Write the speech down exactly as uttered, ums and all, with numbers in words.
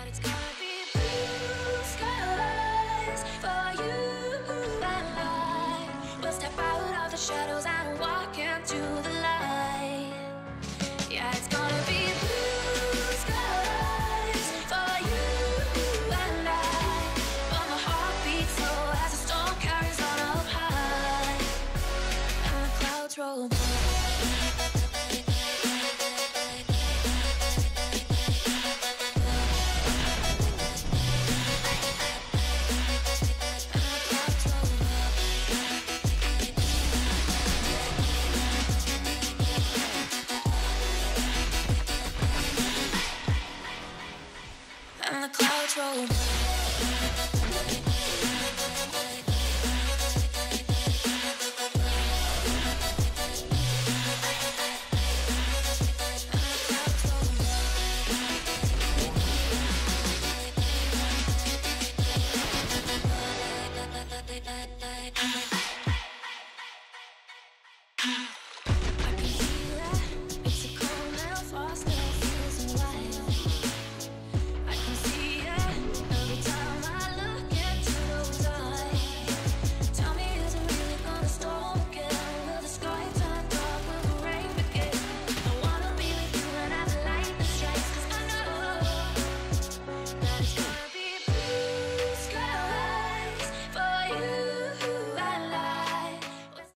it's gonna be blue skies for you and I. We'll step out of the shadows and walk into the light. Yeah, it's gonna be blue skies for you and I. When the heart beats slow as the storm carries on up high and the clouds roll by. And the clouds roll by. And the clouds roll by.